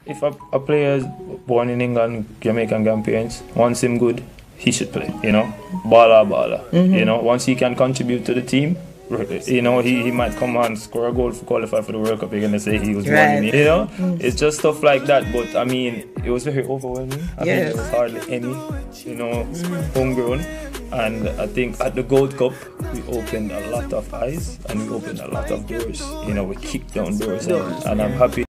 if a player is born in England, Jamaican grandparents, wants him good, he should play, you know. Baller. You know, once he can contribute to the team, you know, he might come and score a goal to qualify for the World Cup. You're going to say he was born in it, you know. It's just stuff like that. But, I mean, it was very overwhelming. I think there was hardly any, you know, homegrown. And I think at the Gold Cup, we opened a lot of eyes and we opened a lot of doors. You know, we kicked down doors. And I'm happy.